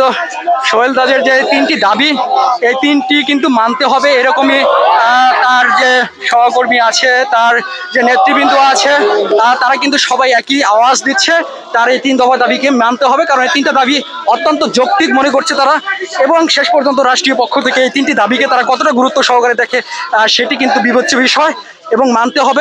সোহেল তাজের যে তিনটি দাবি, এই তিনটি কিন্তু মানতে হবে, এরকমই তার যে সহকর্মী আছে, তার যে নেতৃবৃন্দ আছে, তারা কিন্তু সবাই একই আওয়াজ দিচ্ছে, তার এই 3 দফা দাবিকে মানতে হবে, কারণ এই 3টা দাবি অত্যন্ত যৌক্তিক মনে করছে তারা। এবং শেষ পর্যন্ত রাষ্ট্রীয় পক্ষ থেকে এই 3টি দাবিকে তারা কতটা গুরুত্ব সহকারে দেখে সেটি কিন্তু বিবেচ্য বিষয়, এবং মানতে হবে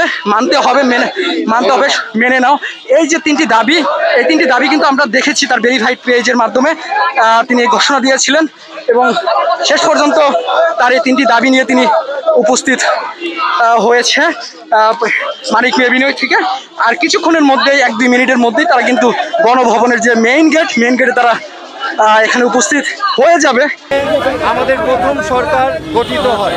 মেনে নাও। এই যে 3টি দাবি, এই 3টি দাবি কিন্তু আমরা দেখেছি তার ভেরিফাইড পেজের মাধ্যমে তিনি ঘোষণা দিয়েছিলেন, এবং শেষ পর্যন্ত তার এই 3টি দাবি নিয়ে তিনি উপস্থিত হয়েছে মানিক মিয়া বিনয় থেকে। আর কিছুক্ষণের মধ্যেই 1-2 মিনিটের মধ্যেই তারা কিন্তু গণভবনের যে মেইন গেটে তারা এখানে উপস্থিত হয়ে যাবে। আমাদের প্রথম সরকার গঠিত হয়,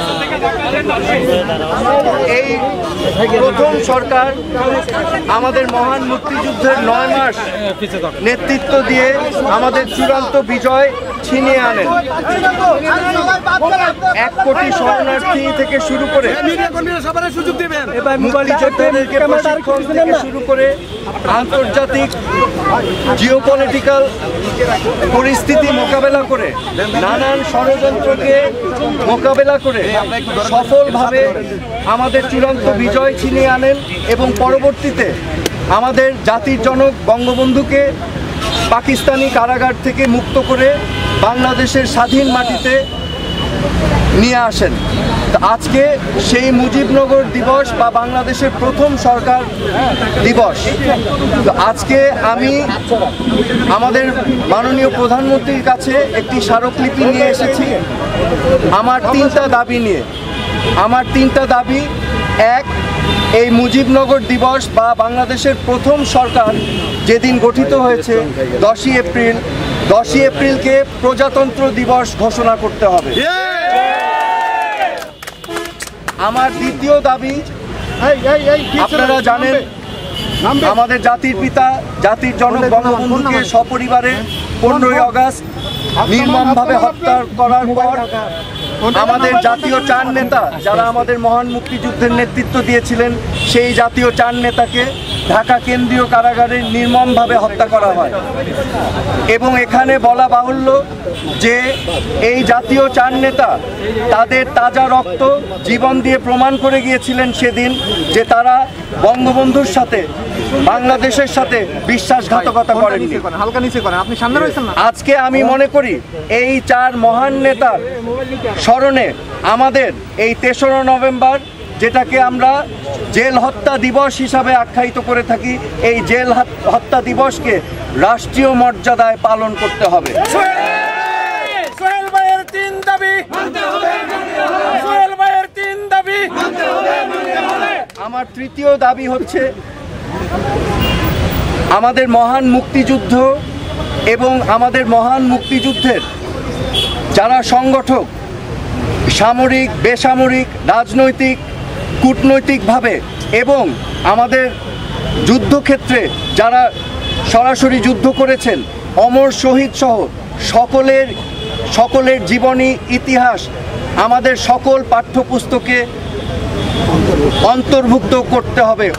এই প্রথম সরকার আমাদের মহান মুক্তিযুদ্ধের 9 মাস নেতৃত্ব দিয়ে আমাদের চূড়ান্ত বিজয় ছিনিয়ে আনেন। 1 কোটি শরণার্থী থেকে শুরু করে মুক্তিযোদ্ধাদেরকে প্রশিক্ষণ থেকে শুরু করে আন্তর্জাতিক জিওপলিটিক্যাল পরিস্থিতি মোকাবেলা করে, নানান ষড়যন্ত্রকে মোকাবেলা করে সফলভাবে আমাদের চূড়ান্ত বিজয় ছিনিয়ে আনেন, এবং পরবর্তীতে আমাদের জাতির জনক বঙ্গবন্ধুকে পাকিস্তানি কারাগার থেকে মুক্ত করে বাংলাদেশের স্বাধীন মাটিতে নিয়ে আসেন। আজকে সেই মুজিবনগর দিবস বা বাংলাদেশের প্রথম সরকার দিবস। তো আজকে আমি আমাদের মাননীয় প্রধানমন্ত্রীর কাছে একটি স্মারকলিপি নিয়ে এসেছি আমার 3টা দাবি নিয়ে। আমার 3টা দাবি: 1, এই মুজিবনগর দিবস বা বাংলাদেশের প্রথম সরকার যেদিন গঠিত হয়েছে 10ই এপ্রিলকে প্রজাতন্ত্র দিবস ঘোষণা করতে হবে। আমার দ্বিতীয় দাবি, আপনারা জানেন আমাদের জাতির পিতা জাতির জনক বঙ্গবন্ধুকে সপরিবারে 15ই আগস্ট নির্মমভাবে হত্যা করার পর আমাদের জাতীয় 4 নেতা যারা আমাদের মহান মুক্তিযুদ্ধের নেতৃত্ব দিয়েছিলেন, সেই জাতীয় 4 নেতাকে ঢাকা কেন্দ্রীয় কারাগারে নির্মমভাবে হত্যা করা হয়। এবং এখানে বলা বাহুল্য যে এই জাতীয় 4 নেতা তাদের তাজা রক্ত জীবন দিয়ে প্রমাণ করে গিয়েছিলেন সেদিন যে তারা বঙ্গবন্ধুর সাথে, বাংলাদেশের সাথে বিশ্বাসঘাতকতা করেননি। আজকে আমি মনে করি এই 4 মহান নেতার স্মরণে আমাদের এই 3রা নভেম্বর, যেটাকে আমরা জেল হত্যা দিবস হিসাবে আখ্যায়িত করে থাকি, এই জেল হত্যা দিবসকে রাষ্ট্রীয় মর্যাদায় পালন করতে হবে। আমার তৃতীয় দাবি হচ্ছে আমাদের মহান মুক্তিযুদ্ধ এবং আমাদের মহান মুক্তিযুদ্ধের যারা সংগঠক, সামরিক, বেসামরিক, রাজনৈতিক, কূটনৈতিকভাবে এবং আমাদের যুদ্ধক্ষেত্রে যারা সরাসরি যুদ্ধ করেছেন, অমর শহীদ সহ সকলের জীবনী ইতিহাস আমাদের সকল পাঠ্যপুস্তকে অন্তর্ভুক্ত করতে হবে।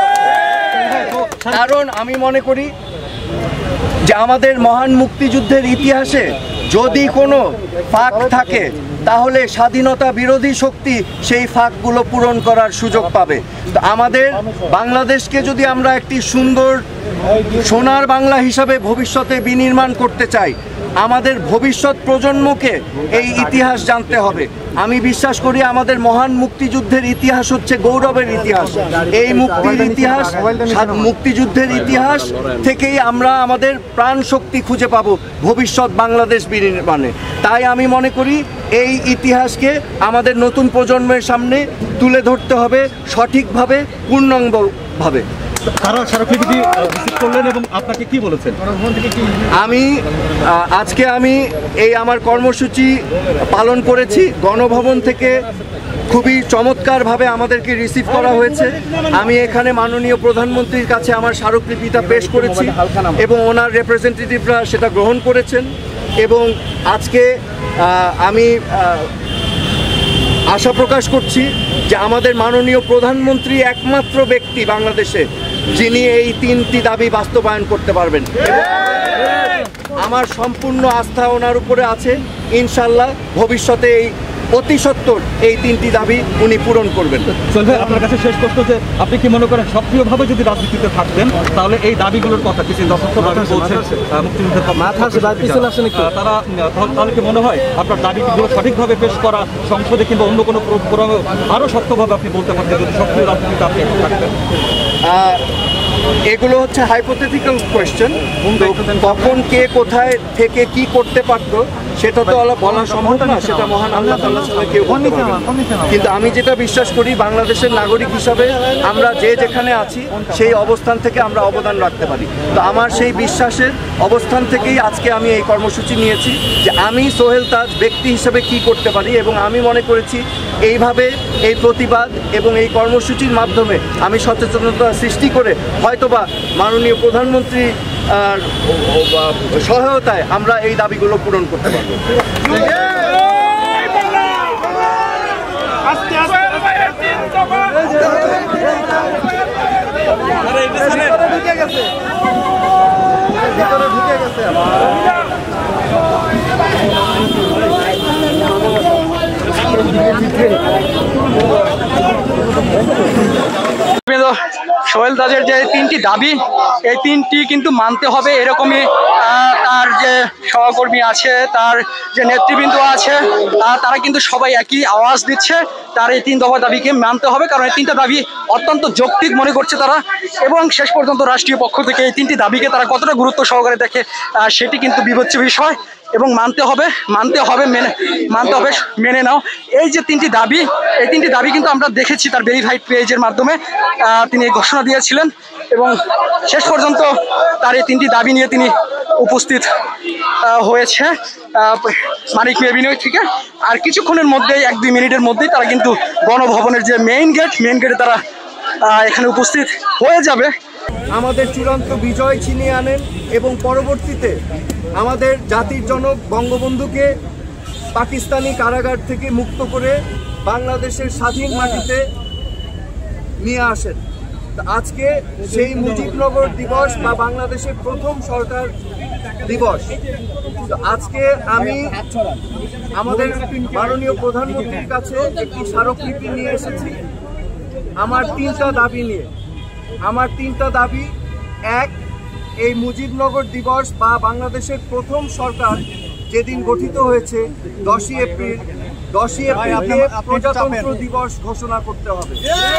কারণ আমি মনে করি যে আমাদের মহান মুক্তিযুদ্ধের ইতিহাসে যদি কোনো ফাঁক থাকে তাহলে স্বাধীনতা বিরোধী শক্তি সেই ফাঁকগুলো পূরণ করার সুযোগ পাবে। তো আমাদের বাংলাদেশকে যদি আমরা একটি সুন্দর সোনার বাংলা হিসাবে ভবিষ্যতে বিনির্মাণ করতে চাই, আমাদের ভবিষ্যৎ প্রজন্মকে এই ইতিহাস জানতে হবে। আমি বিশ্বাস করি আমাদের মহান মুক্তিযুদ্ধের ইতিহাস হচ্ছে গৌরবের ইতিহাস। এই মুক্তিযুদ্ধের ইতিহাস থেকেই আমরা আমাদের প্রাণ শক্তি খুঁজে পাব ভবিষ্যৎ বাংলাদেশ বিনির্মাণে। তাই আমি মনে করি এই ইতিহাসকে আমাদের নতুন প্রজন্মের সামনে তুলে ধরতে হবে সঠিকভাবে, পূর্ণাঙ্গভাবে। আজকে আমি এই আমার কর্মসূচি পালন করেছি। গণভবন থেকে খুবই চমৎকারভাবে আমাদেরকে রিসিভ করা হয়েছে। আমি এখানে মাননীয় প্রধানমন্ত্রীর কাছে আমার স্মারকলিপিটা পেশ করেছি এবং ওনার রিপ্রেজেন্টেটিভরা সেটা গ্রহণ করেছেন। এবং আজকে আমি আশা প্রকাশ করছি যে আমাদের মাননীয় প্রধানমন্ত্রী একমাত্র ব্যক্তি বাংলাদেশে যিনি এই 3টি দাবি বাস্তবায়ন করতে পারবেন। আমার সম্পূর্ণ আস্থা ওনার উপরে আছে। ইনশাল্লাহ ভবিষ্যতে এই অতি সত্বর এই 3টি দাবি উনি পূরণ করবেন। সোহেল ভাই, আপনার কাছে শেষ প্রশ্ন, যে আপনি কি মনে করেন সক্রিয়ভাবে যদি রাজনীতিতে থাকতেন তাহলে এই দাবিগুলোর কথা কিছু দশক দাবি বলছেন মুক্তিযুদ্ধের তারা, তাহলে কি মনে হয় আপনার দাবিগুলো সঠিকভাবে পেশ করা সংসদে কিংবা অন্য কোনো ফোরামে আরও শক্তভাবে আপনি বলতে পারতেন যদি সক্রিয় রাজনীতিতে আপনি থাকতেন? এগুলো হচ্ছে হাইপোথেটিক্যাল কোয়েশ্চেন। কখন কে কোথায় থেকে কি করতে পারতো সেটা তো বলা সম্ভব না, সেটা মহান আল্লাহ তাআলা ছাড়া কেউ বলতে পারবে না। কিন্তু আমি যেটা বিশ্বাস করি, বাংলাদেশের নাগরিক হিসাবে আমরা যে যেখানে আছি সেই অবস্থান থেকে আমরা অবদান রাখতে পারি। তো আমার সেই বিশ্বাসের অবস্থান থেকেই আজকে আমি এই কর্মসূচি নিয়েছি যে আমি সোহেল তাজ ব্যক্তি হিসেবে কি করতে পারি, এবং আমি মনে করেছি এইভাবে এই প্রতিবাদ এবং এই কর্মসূচির মাধ্যমে আমি সচেতনতা সৃষ্টি করে হয়তোবা মাননীয় প্রধানমন্ত্রী সহায়তায় আমরা এই দাবিগুলো পূরণ করতে পারবো। সোহেল তাজের যে 3টি দাবি, এই 3টি কিন্তু মানতে হবে, এরকমই তার যে সহকর্মী আছে, তার যে নেতৃবৃন্দ আছে, তারা কিন্তু সবাই একই আওয়াজ দিচ্ছে, তার এই 3 দফা দাবিকে মানতে হবে, কারণ এই 3টা দাবি অত্যন্ত যৌক্তিক মনে করছে তারা। এবং শেষ পর্যন্ত রাষ্ট্রীয় পক্ষ থেকে এই 3টি দাবিকে তারা কতটা গুরুত্ব সহকারে দেখে সেটি কিন্তু বিবেচ্য বিষয়, এবং মানতে হবে মেনে নাও। এই যে 3টি দাবি, এই 3টি দাবি কিন্তু আমরা দেখেছি তার ভেরিফাইড পেজের মাধ্যমে তিনি ঘোষণা দিয়েছিলেন, এবং শেষ পর্যন্ত তার এই 3টি দাবি নিয়ে তিনি উপস্থিত হয়েছে মানিক মিয়া বিনয় থেকে। আর কিছুক্ষণের মধ্যেই 1-2 মিনিটের মধ্যেই তারা কিন্তু গণভবনের যে মেইন গেটে তারা এখানে উপস্থিত হয়ে যাবে। আমাদের চূড়ান্ত বিজয় ছিনিয়ে আনেন এবং পরবর্তীতে আমাদের জাতির জনক বঙ্গবন্ধুকে পাকিস্তানি কারাগার থেকে মুক্ত করে বাংলাদেশের স্বাধীন মাটিতে নিয়ে আসেন। আজকে সেই মুজিবনগর দিবস বা বাংলাদেশের প্রথম সরকার দিবস। তো আজকে আমি আমাদের মাননীয় প্রধানমন্ত্রীর কাছে একটি স্মারকলিপি নিয়ে এসেছি আমার 3টা দাবি নিয়ে। আমার 3টা দাবি: 1, এই মুজিবনগর দিবস বা বাংলাদেশের প্রথম সরকার যেদিন গঠিত হয়েছে 10ই এপ্রিলকে প্রজাতন্ত্র দিবস ঘোষণা করতে হবে।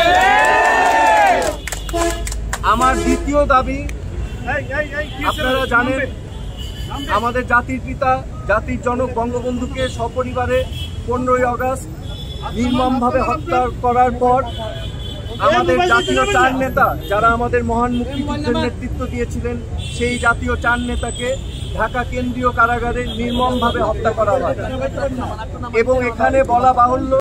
আমার দ্বিতীয় দাবি, আপনারা জানেন আমাদের জাতির পিতা জাতির জনক বঙ্গবন্ধুকে সপরিবারে 15ই আগস্ট নির্মমভাবে হত্যা করার পর আমাদের জাতীয় 4 নেতা, যারা আমাদের মহান মুক্তিযুদ্ধের নেতৃত্ব দিয়েছিলেন, সেই জাতীয় 4 নেতাকে ঢাকা কেন্দ্রীয় কারাগারে নির্মমভাবে হত্যা করা হয়। এবং এখানে বলা বাহুল্য